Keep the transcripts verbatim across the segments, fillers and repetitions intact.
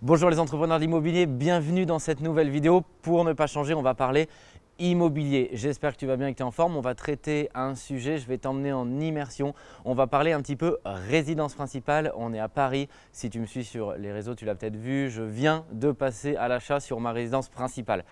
Bonjour les entrepreneurs de l'immobilier, bienvenue dans cette nouvelle vidéo. Pour ne pas changer, on va parler immobilier. J'espère que tu vas bien et que tu es en forme. On va traiter un sujet, je vais t'emmener en immersion. On va parler un petit peu résidence principale. On est à Paris. Si tu me suis sur les réseaux, tu l'as peut-être vu. Je viens de passer à l'achat sur ma résidence principale.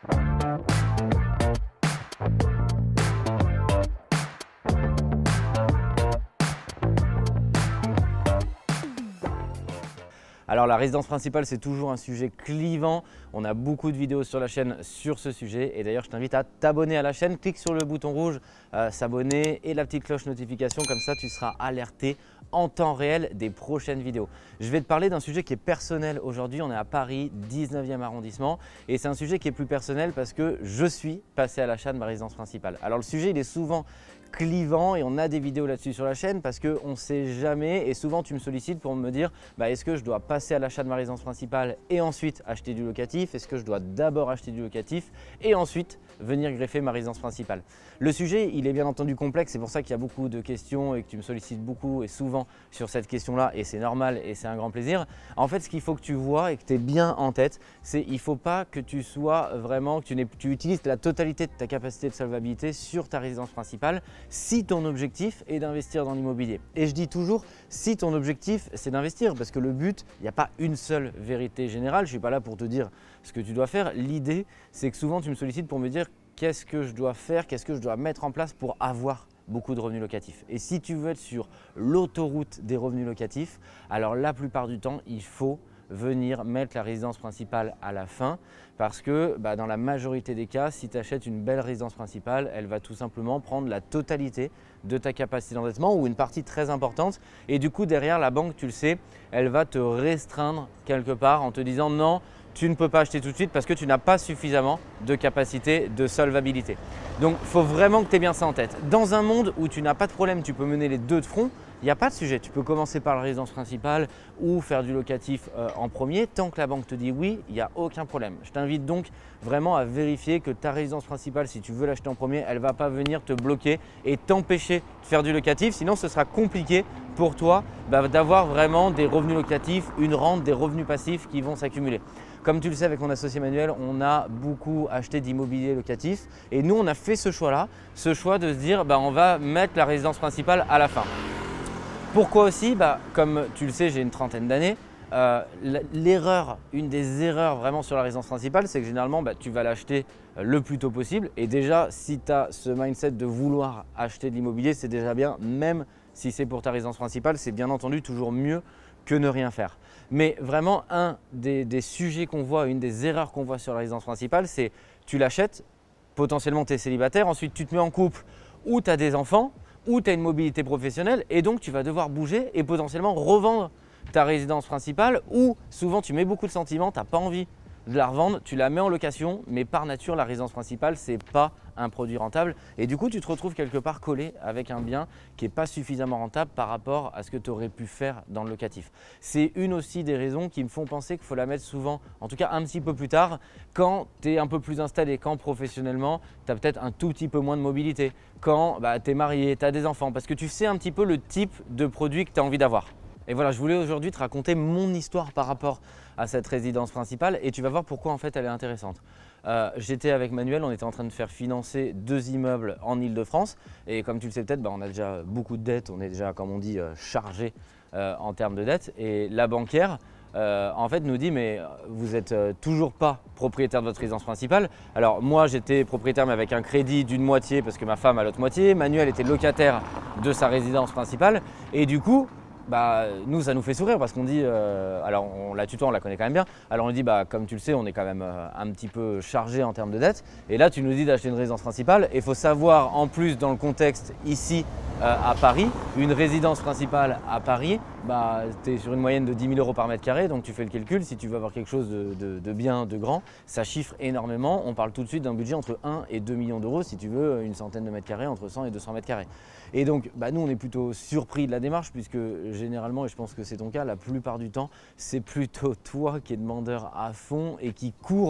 Alors la résidence principale, c'est toujours un sujet clivant. On a beaucoup de vidéos sur la chaîne sur ce sujet. Et d'ailleurs, je t'invite à t'abonner à la chaîne. Clique sur le bouton rouge, euh, s'abonner et la petite cloche notification. Comme ça, tu seras alerté en temps réel des prochaines vidéos. Je vais te parler d'un sujet qui est personnel aujourd'hui. On est à Paris, dix-neuvième arrondissement. Et c'est un sujet qui est plus personnel parce que je suis passé à l'achat de ma résidence principale. Alors le sujet, il est souvent clivant et on a des vidéos là-dessus sur la chaîne parce qu'on ne sait jamais et souvent tu me sollicites pour me dire bah, est-ce que je dois passer à l'achat de ma résidence principale et ensuite acheter du locatif? Est-ce que je dois d'abord acheter du locatif et ensuite venir greffer ma résidence principale? Le sujet, il est bien entendu complexe, c'est pour ça qu'il y a beaucoup de questions et que tu me sollicites beaucoup et souvent sur cette question-là et c'est normal et c'est un grand plaisir. En fait, ce qu'il faut que tu vois et que tu aies bien en tête, c'est qu'il ne faut pas que tu sois vraiment, que tu, tu utilises la totalité de ta capacité de solvabilité sur ta résidence principale si ton objectif est d'investir dans l'immobilier. Et je dis toujours si ton objectif c'est d'investir parce que le but, il n'y a pas une seule vérité générale. Je ne suis pas là pour te dire ce que tu dois faire. L'idée, c'est que souvent tu me sollicites pour me dire qu'est-ce que je dois faire, qu'est-ce que je dois mettre en place pour avoir beaucoup de revenus locatifs. Et si tu veux être sur l'autoroute des revenus locatifs, alors la plupart du temps, il faut venir mettre la résidence principale à la fin parce que bah, dans la majorité des cas, si tu achètes une belle résidence principale, elle va tout simplement prendre la totalité de ta capacité d'endettement ou une partie très importante et du coup derrière la banque, tu le sais, elle va te restreindre quelque part en te disant non, tu ne peux pas acheter tout de suite parce que tu n'as pas suffisamment de capacité de solvabilité. Donc il faut vraiment que tu aies bien ça en tête. Dans un monde où tu n'as pas de problème, tu peux mener les deux de front, il n'y a pas de sujet. Tu peux commencer par la résidence principale ou faire du locatif euh, en premier. Tant que la banque te dit oui, il n'y a aucun problème. Je t'invite donc vraiment à vérifier que ta résidence principale, si tu veux l'acheter en premier, elle ne va pas venir te bloquer et t'empêcher de faire du locatif. Sinon, ce sera compliqué pour toi bah, d'avoir vraiment des revenus locatifs, une rente, des revenus passifs qui vont s'accumuler. Comme tu le sais, avec mon associé Manuel, on a beaucoup acheté d'immobilier locatif et nous, on a fait ce choix-là, ce choix de se dire bah, on va mettre la résidence principale à la fin. Pourquoi aussi bah, comme tu le sais, j'ai une trentaine d'années. Euh, L'erreur, une des erreurs vraiment sur la résidence principale, c'est que généralement, bah, tu vas l'acheter le plus tôt possible. Et déjà, si tu as ce mindset de vouloir acheter de l'immobilier, c'est déjà bien, même si c'est pour ta résidence principale, c'est bien entendu toujours mieux que ne rien faire. Mais vraiment, un des, des sujets qu'on voit, une des erreurs qu'on voit sur la résidence principale, c'est tu l'achètes, potentiellement tu es célibataire, ensuite tu te mets en couple ou tu as des enfants, ou tu as une mobilité professionnelle et donc tu vas devoir bouger et potentiellement revendre ta résidence principale ou souvent tu mets beaucoup de sentiments, tu n'as pas envie de la revendre, tu la mets en location mais par nature la résidence principale ce n'est pas un produit rentable et du coup tu te retrouves quelque part collé avec un bien qui n'est pas suffisamment rentable par rapport à ce que tu aurais pu faire dans le locatif. C'est une aussi des raisons qui me font penser qu'il faut la mettre souvent, en tout cas un petit peu plus tard, quand tu es un peu plus installé, quand professionnellement tu as peut-être un tout petit peu moins de mobilité, quand bah, tu es marié, tu as des enfants, parce que tu sais un petit peu le type de produit que tu as envie d'avoir. Et voilà, je voulais aujourd'hui te raconter mon histoire par rapport à cette résidence principale et tu vas voir pourquoi en fait elle est intéressante. Euh, J'étais avec Manuel, on était en train de faire financer deux immeubles en Ile-de-France et comme tu le sais peut-être, bah, on a déjà beaucoup de dettes, on est déjà comme on dit euh, chargé euh, en termes de dettes et la banquière euh, en fait nous dit mais vous n'êtes euh, toujours pas propriétaire de votre résidence principale. Alors moi j'étais propriétaire mais avec un crédit d'une moitié parce que ma femme a l'autre moitié, Manuel était locataire de sa résidence principale et du coup bah, nous ça nous fait sourire parce qu'on dit, euh, alors on la tutoie, on la connaît quand même bien, alors on dit bah, comme tu le sais on est quand même euh, un petit peu chargé en termes de dettes et là tu nous dis d'acheter une résidence principale et il faut savoir en plus dans le contexte ici euh, à Paris, une résidence principale à Paris, bah, tu es sur une moyenne de dix mille euros par mètre carré donc tu fais le calcul, si tu veux avoir quelque chose de, de, de bien, de grand, ça chiffre énormément, on parle tout de suite d'un budget entre un et deux millions d'euros si tu veux une centaine de mètres carrés, entre cent et deux cents mètres carrés. Et donc bah, nous on est plutôt surpris de la démarche puisque généralement, et je pense que c'est ton cas, la plupart du temps, c'est plutôt toi qui es demandeur à fond et qui court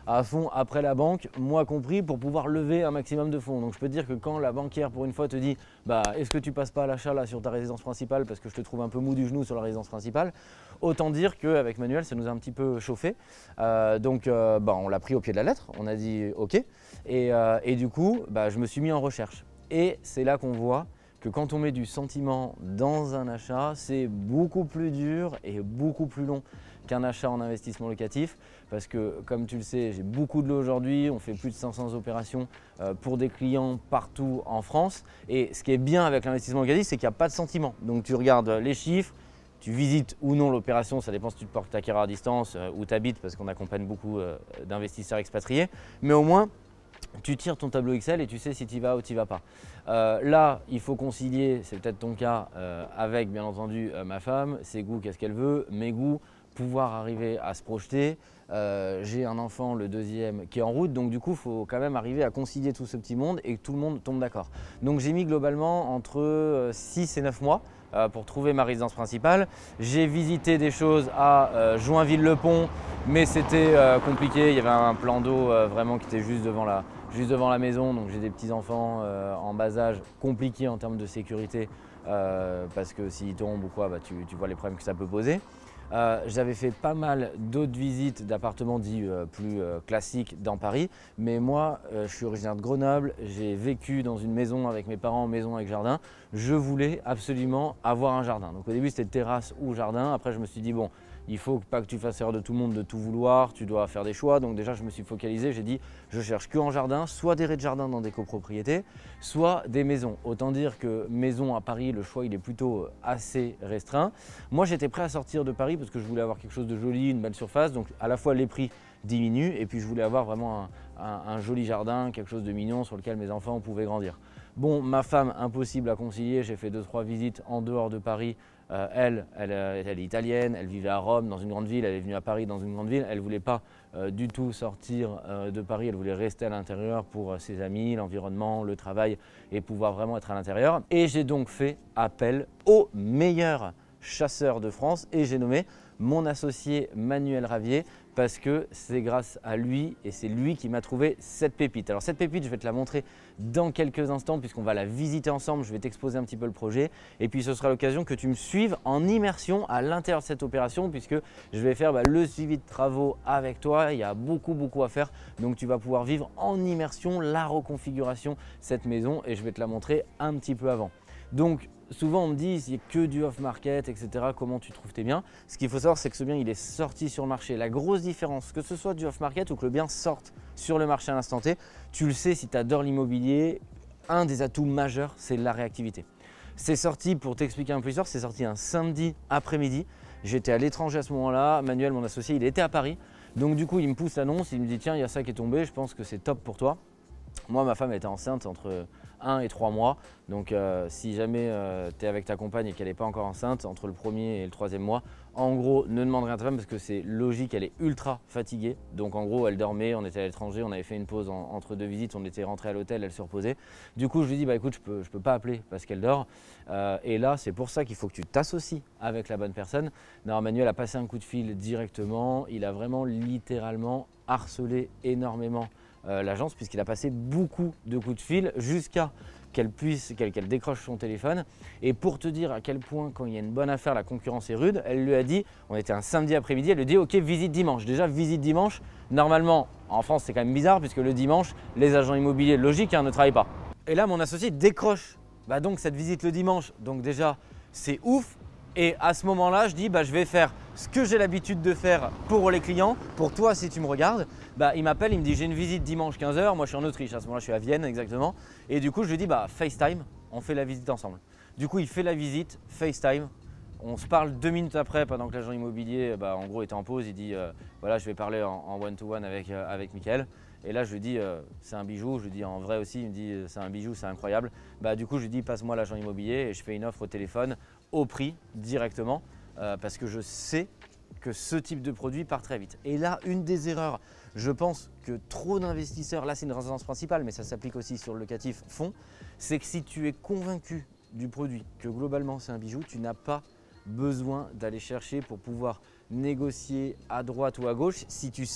à fond après la banque, moi compris, pour pouvoir lever un maximum de fonds. Donc je peux te dire que quand la banquière pour une fois te dit bah, est-ce que tu passes pas à l'achat là sur ta résidence principale parce que je te trouve un peu mou du genou sur la résidence principale, autant dire qu'avec Manuel ça nous a un petit peu chauffé. Euh, donc euh, bah, on l'a pris au pied de la lettre, on a dit ok et, euh, et du coup bah, je me suis mis en recherche. Et c'est là qu'on voit que quand on met du sentiment dans un achat, c'est beaucoup plus dur et beaucoup plus long qu'un achat en investissement locatif parce que comme tu le sais, j'ai beaucoup de lots aujourd'hui, on fait plus de cinq cents opérations pour des clients partout en France et ce qui est bien avec l'investissement locatif, c'est qu'il n'y a pas de sentiment. Donc tu regardes les chiffres, tu visites ou non l'opération, ça dépend si tu te portes acquéreur à distance ou tu habites parce qu'on accompagne beaucoup d'investisseurs expatriés, mais au moins tu tires ton tableau Excel et tu sais si tu y vas ou tu y vas pas. Euh, là, il faut concilier, c'est peut-être ton cas, euh, avec bien entendu euh, ma femme, ses goûts, qu'est-ce qu'elle veut, mes goûts, pouvoir arriver à se projeter. Euh, j'ai un enfant, le deuxième, qui est en route, donc du coup, il faut quand même arriver à concilier tout ce petit monde et que tout le monde tombe d'accord. Donc j'ai mis globalement entre six et neuf mois euh, pour trouver ma résidence principale. J'ai visité des choses à euh, Joinville-le-Pont, mais c'était euh, compliqué, il y avait un plan d'eau euh, vraiment qui était juste devant la, juste devant la maison, donc j'ai des petits enfants euh, en bas âge, compliqué en termes de sécurité euh, parce que s'ils tombent ou quoi, bah, tu, tu vois les problèmes que ça peut poser. Euh, J'avais fait pas mal d'autres visites d'appartements dits euh, plus euh, classiques dans Paris, mais moi euh, je suis originaire de Grenoble, j'ai vécu dans une maison avec mes parents, maison avec jardin. Je voulais absolument avoir un jardin. Donc au début c'était terrasse ou jardin, après je me suis dit bon, il faut pas que tu fasses erreur de tout le monde de tout vouloir, tu dois faire des choix. Donc déjà je me suis focalisé, j'ai dit je cherche que en jardin, soit des rez-de-jardin dans des copropriétés, soit des maisons. Autant dire que maison à Paris, le choix il est plutôt assez restreint. Moi j'étais prêt à sortir de Paris parce que je voulais avoir quelque chose de joli, une belle surface, donc à la fois les prix diminuent et puis je voulais avoir vraiment un, un, un joli jardin, quelque chose de mignon sur lequel mes enfants pouvaient grandir. Bon, ma femme, impossible à concilier, j'ai fait deux trois visites en dehors de Paris. Euh, elle, elle, elle est italienne, elle vivait à Rome dans une grande ville, elle est venue à Paris dans une grande ville, elle ne voulait pas euh, du tout sortir euh, de Paris, elle voulait rester à l'intérieur pour euh, ses amis, l'environnement, le travail et pouvoir vraiment être à l'intérieur. Et j'ai donc fait appel au meilleur chasseur de France et j'ai nommé mon associé Manuel Ravier parce que c'est grâce à lui et c'est lui qui m'a trouvé cette pépite. Alors cette pépite, je vais te la montrer dans quelques instants puisqu'on va la visiter ensemble, je vais t'exposer un petit peu le projet et puis ce sera l'occasion que tu me suives en immersion à l'intérieur de cette opération puisque je vais faire bah, le suivi de travaux avec toi, il y a beaucoup beaucoup à faire donc tu vas pouvoir vivre en immersion la reconfiguration de cette maison et je vais te la montrer un petit peu avant. Donc souvent on me dit il n'y a que du off-market, et cetera. Comment tu trouves tes biens? Ce qu'il faut savoir c'est que ce bien il est sorti sur le marché. La grosse différence, que ce soit du off-market ou que le bien sorte sur le marché à l'instant T, tu le sais si tu adores l'immobilier, un des atouts majeurs c'est la réactivité. C'est sorti, pour t'expliquer un peu l'histoire, c'est sorti un samedi après-midi. J'étais à l'étranger à ce moment-là, Manuel mon associé il était à Paris. Donc du coup il me pousse l'annonce, il me dit tiens il y a ça qui est tombé, je pense que c'est top pour toi. Moi, ma femme était enceinte entre un et trois mois. Donc, euh, si jamais euh, tu es avec ta compagne et qu'elle n'est pas encore enceinte, entre le premier et le troisième mois, en gros, ne demande rien à ta femme parce que c'est logique, elle est ultra fatiguée. Donc, en gros, elle dormait, on était à l'étranger, on avait fait une pause en, entre deux visites, on était rentré à l'hôtel, elle se reposait. Du coup, je lui dis, bah écoute, je peux, je peux pas appeler parce qu'elle dort. Euh, et là, c'est pour ça qu'il faut que tu t'associes avec la bonne personne. Non, Manuel a passé un coup de fil directement. Il a vraiment littéralement harcelé énormément Euh, l'agence puisqu'il a passé beaucoup de coups de fil jusqu'à qu'elle puisse, qu'elle qu'elle décroche son téléphone. Et pour te dire à quel point quand il y a une bonne affaire, la concurrence est rude, elle lui a dit, on était un samedi après-midi, elle lui dit ok visite dimanche. Déjà visite dimanche, normalement en France c'est quand même bizarre puisque le dimanche les agents immobiliers, logique hein, ne travaillent pas. Et là mon associé décroche bah, donc cette visite le dimanche, donc déjà c'est ouf. Et à ce moment-là, je dis bah, je vais faire ce que j'ai l'habitude de faire pour les clients. Pour toi, si tu me regardes, bah, il m'appelle, il me dit j'ai une visite dimanche quinze heures. Moi, je suis en Autriche. À ce moment-là, je suis à Vienne exactement. Et du coup, je lui dis bah, FaceTime, on fait la visite ensemble. Du coup, il fait la visite, FaceTime. On se parle deux minutes après, pendant que l'agent immobilier, bah, en gros, était en pause. Il dit euh, voilà, je vais parler en one-to-one avec, euh, avec Mickaël. Et là, je lui dis euh, c'est un bijou. Je lui dis en vrai aussi. Il me dit c'est un bijou, c'est incroyable. Bah, du coup, je lui dis passe-moi l'agent immobilier et je fais une offre au téléphone au prix directement euh, parce que je sais que ce type de produit part très vite. Et là, une des erreurs, je pense que trop d'investisseurs, là c'est une résidence principale, mais ça s'applique aussi sur le locatif, font, c'est que si tu es convaincu du produit, que globalement c'est un bijou, tu n'as pas besoin d'aller chercher pour pouvoir négocier à droite ou à gauche si tu sais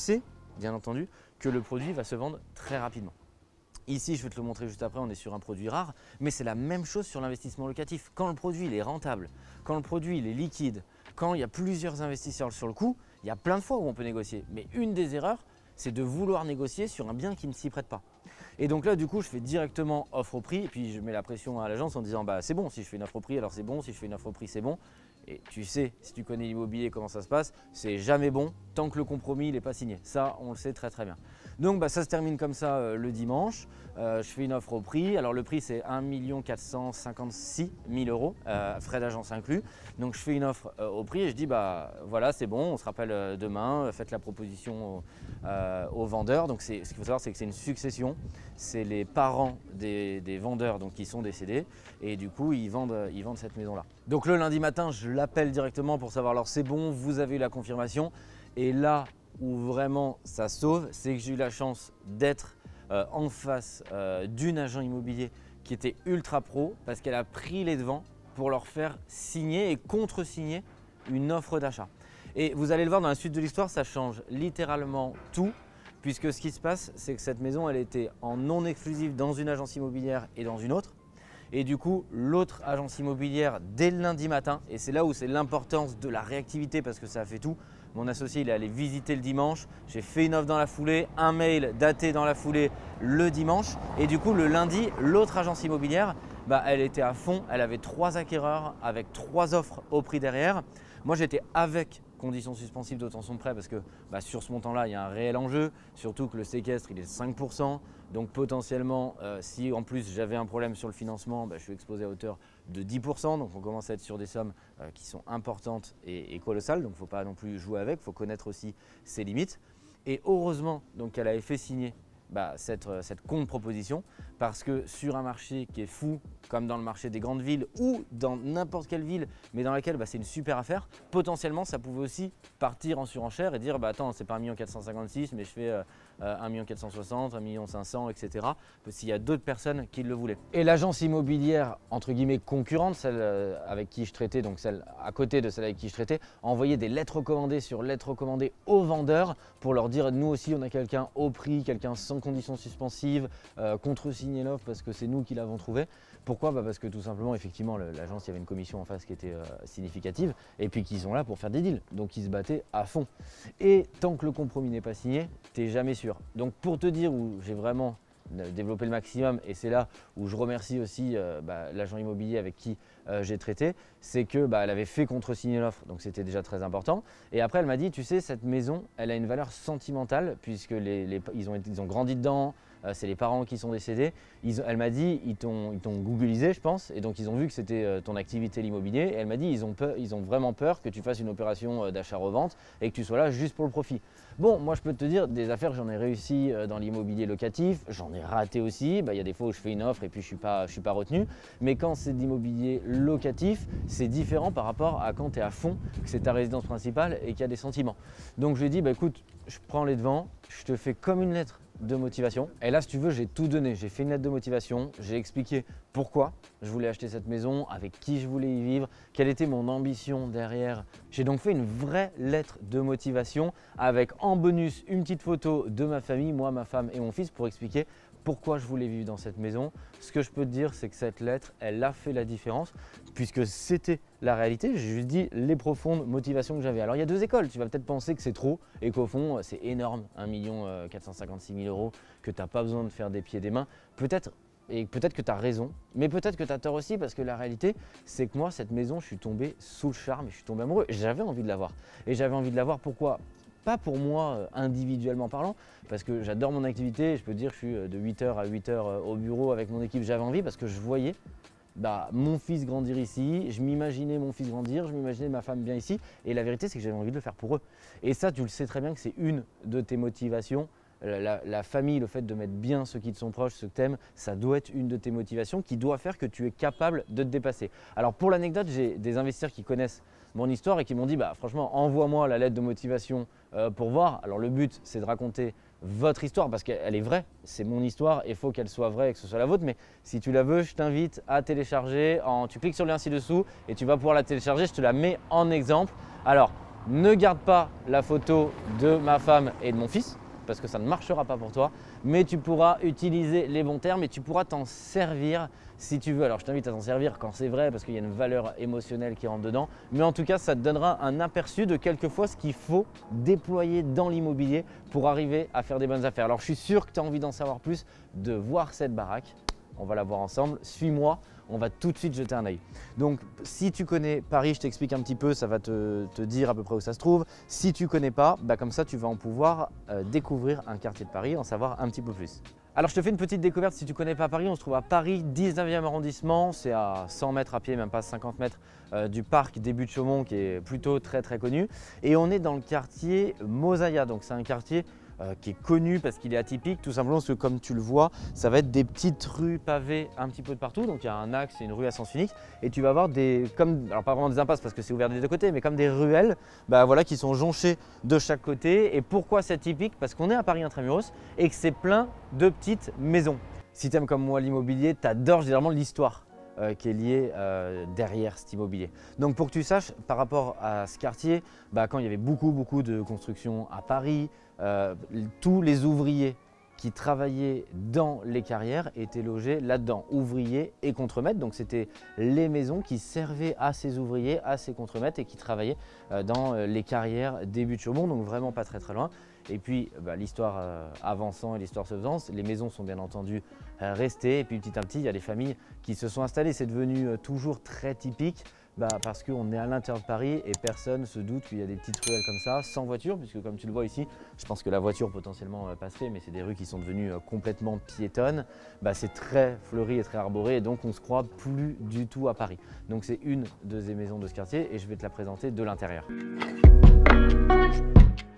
bien entendu, que le produit va se vendre très rapidement. Ici, je vais te le montrer juste après, on est sur un produit rare, mais c'est la même chose sur l'investissement locatif. Quand le produit il est rentable, quand le produit il est liquide, quand il y a plusieurs investisseurs sur le coup, il y a plein de fois où on peut négocier. Mais une des erreurs, c'est de vouloir négocier sur un bien qui ne s'y prête pas. Et donc là, du coup, je fais directement offre au prix et puis je mets la pression à l'agence en disant bah c'est bon, si je fais une offre au prix, alors c'est bon, si je fais une offre au prix, c'est bon. Et tu sais, si tu connais l'immobilier, comment ça se passe, c'est jamais bon tant que le compromis n'est pas signé. Ça, on le sait très très bien. Donc bah, ça se termine comme ça euh, le dimanche. Euh, je fais une offre au prix. Alors le prix c'est un million quatre cent cinquante-six mille euros, euh, frais d'agence inclus. Donc je fais une offre euh, au prix et je dis bah voilà c'est bon, on se rappelle euh, demain, euh, faites la proposition au, euh, aux vendeurs. Donc ce qu'il faut savoir c'est que c'est une succession. C'est les parents des, des vendeurs donc, qui sont décédés et du coup ils vendent, ils vendent cette maison là. Donc le lundi matin je l'appelle directement pour savoir alors c'est bon, vous avez eu la confirmation. Et là où vraiment ça sauve, c'est que j'ai eu la chance d'être euh, en face euh, d'une agent immobilier qui était ultra pro parce qu'elle a pris les devants pour leur faire signer et contre-signer une offre d'achat. Et vous allez le voir dans la suite de l'histoire, ça change littéralement tout puisque ce qui se passe, c'est que cette maison, elle était en non exclusif dans une agence immobilière et dans une autre. Et du coup, l'autre agence immobilière dès le lundi matin, et c'est là où c'est l'importance de la réactivité parce que ça a fait tout. Mon associé, il est allé visiter le dimanche, j'ai fait une offre dans la foulée, un mail daté dans la foulée le dimanche. Et du coup, le lundi, l'autre agence immobilière, bah, elle était à fond, elle avait trois acquéreurs avec trois offres au prix derrière. Moi, j'étais avec conditions suspensives d'obtention de prêt parce que bah, sur ce montant-là, il y a un réel enjeu, surtout que le séquestre, il est de cinq pour cent. Donc potentiellement, euh, si en plus j'avais un problème sur le financement, bah, je suis exposé à hauteur de dix pour cent. Donc on commence à être sur des sommes euh, qui sont importantes et, et colossales. Donc il ne faut pas non plus jouer avec, il faut connaître aussi ses limites. Et heureusement donc, qu'elle avait fait signer bah, cette, cette contre-proposition parce que sur un marché qui est fou, comme dans le marché des grandes villes ou dans n'importe quelle ville, mais dans laquelle bah, c'est une super affaire, potentiellement ça pouvait aussi partir en surenchère et dire bah, attends, c'est pas un million quatre cent cinquante-six, mais je fais euh, un million quatre cent soixante, un million cinq cents, et cetera. S'il y a d'autres personnes qui le voulaient. Et l'agence immobilière, entre guillemets, concurrente, celle euh, avec qui je traitais, donc celle à côté de celle avec qui je traitais, envoyait des lettres recommandées sur lettres recommandées aux vendeurs pour leur dire nous aussi on a quelqu'un au prix, quelqu'un sans conditions suspensives, euh, contre-signer l'offre parce que c'est nous qui l'avons trouvé. Pourquoi bah Parce que tout simplement, effectivement, l'agence, il y avait une commission en face qui était euh, significative et puis qu'ils sont là pour faire des deals. Donc ils se battaient à fond. Et tant que le compromis n'est pas signé, tu n'es jamais sûr. Donc pour te dire où j'ai vraiment développé le maximum, et c'est là où je remercie aussi euh, bah, l'agent immobilier avec qui euh, j'ai traité, c'est que bah, elle avait fait contre-signer l'offre, donc c'était déjà très important. Et après elle m'a dit, tu sais, cette maison, elle a une valeur sentimentale puisque les, les, ils, ont, ils ont grandi dedans, euh, c'est les parents qui sont décédés. Ils, elle m'a dit, ils t'ont googlisé je pense, et donc ils ont vu que c'était euh, ton activité l'immobilier, et elle m'a dit, ils ont, peur, ils ont vraiment peur que tu fasses une opération euh, d'achat-revente et que tu sois là juste pour le profit. Bon, moi je peux te dire, des affaires, j'en ai réussi euh, dans l'immobilier locatif, j'en ai raté aussi, bah, y a des fois où je fais une offre et puis je ne suis pas, je suis pas retenu, mais quand c'est de l'immobilier locatif, c'est différent par rapport à quand tu es à fond, que c'est ta résidence principale et qu'il y a des sentiments. Donc je lui ai dit, bah, écoute, je prends les devants, je te fais comme une lettre de motivation. Et là, si tu veux, j'ai tout donné. J'ai fait une lettre de motivation, j'ai expliqué pourquoi je voulais acheter cette maison, avec qui je voulais y vivre, quelle était mon ambition derrière. J'ai donc fait une vraie lettre de motivation avec en bonus une petite photo de ma famille, moi, ma femme et mon fils, pour expliquer pourquoi je voulais vivre dans cette maison. Ce que je peux te dire, c'est que cette lettre, elle a fait la différence puisque c'était la réalité. J'ai juste dit les profondes motivations que j'avais. Alors, il y a deux écoles. Tu vas peut-être penser que c'est trop et qu'au fond, c'est énorme, un million quatre cent cinquante-six mille euros, que tu n'as pas besoin de faire des pieds et des mains. Peut-être, et peut-être que tu as raison, mais peut-être que tu as tort aussi parce que la réalité, c'est que moi, cette maison, je suis tombé sous le charme et je suis tombé amoureux. J'avais envie de la voir. Et j'avais envie de la voir pourquoi ? Pas pour moi individuellement parlant, parce que j'adore mon activité, je peux te dire que je suis de huit heures à huit heures au bureau avec mon équipe, j'avais envie parce que je voyais bah, mon fils grandir ici, je m'imaginais mon fils grandir, je m'imaginais ma femme bien ici, et la vérité c'est que j'avais envie de le faire pour eux. Et ça, tu le sais très bien que c'est une de tes motivations. La, la famille, le fait de mettre bien ceux qui te sont proches, ceux que tu aimes, ça doit être une de tes motivations qui doit faire que tu es capable de te dépasser. Alors pour l'anecdote, j'ai des investisseurs qui connaissent mon histoire et qui m'ont dit bah, franchement, envoie-moi la lettre de motivation euh, pour voir. Alors le but, c'est de raconter votre histoire parce qu'elle est vraie, c'est mon histoire et il faut qu'elle soit vraie et que ce soit la vôtre. Mais si tu la veux, je t'invite à télécharger. En, tu cliques sur le lien ci-dessous et tu vas pouvoir la télécharger. Je te la mets en exemple. Alors, ne garde pas la photo de ma femme et de mon fils, parce que ça ne marchera pas pour toi, mais tu pourras utiliser les bons termes et tu pourras t'en servir si tu veux. Alors je t'invite à t'en servir quand c'est vrai parce qu'il y a une valeur émotionnelle qui rentre dedans, mais en tout cas ça te donnera un aperçu de quelquefois ce qu'il faut déployer dans l'immobilier pour arriver à faire des bonnes affaires. Alors je suis sûr que tu as envie d'en savoir plus, de voir cette baraque. On va la voir ensemble, suis-moi, on va tout de suite jeter un œil. Donc si tu connais Paris, je t'explique un petit peu, ça va te, te dire à peu près où ça se trouve. Si tu ne connais pas, bah comme ça tu vas en pouvoir euh, découvrir un quartier de Paris, en savoir un petit peu plus. Alors je te fais une petite découverte si tu ne connais pas Paris, on se trouve à Paris, dix-neuvième arrondissement, c'est à cent mètres à pied, même pas cinquante mètres euh, du parc des Buttes-Chaumont qui est plutôt très très connu. Et on est dans le quartier Mosaïa, donc c'est un quartier Euh, qui est connu parce qu'il est atypique, tout simplement parce que comme tu le vois, ça va être des petites rues pavées un petit peu de partout. Donc il y a un axe et une rue à sens unique et tu vas avoir des, comme, alors pas vraiment des impasses parce que c'est ouvert des deux côtés, mais comme des ruelles bah voilà, qui sont jonchées de chaque côté. Et pourquoi c'est atypique? Parce qu'on est à Paris Intramuros et que c'est plein de petites maisons. Si tu aimes comme moi l'immobilier, tu adores généralement l'histoire Euh, qui est lié euh, derrière cet immobilier. Donc pour que tu saches, par rapport à ce quartier, bah, quand il y avait beaucoup beaucoup de construction à Paris, euh, tous les ouvriers qui travaillaient dans les carrières étaient logés là-dedans, ouvriers et contremaîtres. Donc c'était les maisons qui servaient à ces ouvriers, à ces contremaîtres et qui travaillaient euh, dans les carrières des Buttes-Chaumont, donc vraiment pas très très loin. Et puis bah, l'histoire euh, avançant et l'histoire se faisant, les maisons sont bien entendu euh, restées et puis petit à petit il y a des familles qui se sont installées. C'est devenu euh, toujours très typique bah, parce qu'on est à l'intérieur de Paris et personne ne se doute qu'il y a des petites ruelles comme ça, sans voiture, puisque comme tu le vois ici, je pense que la voiture potentiellement euh, passerait, mais c'est des rues qui sont devenues euh, complètement piétonnes. Bah, c'est très fleuri et très arboré et donc on se croit plus du tout à Paris. Donc c'est une de ces maisons de ce quartier et je vais te la présenter de l'intérieur.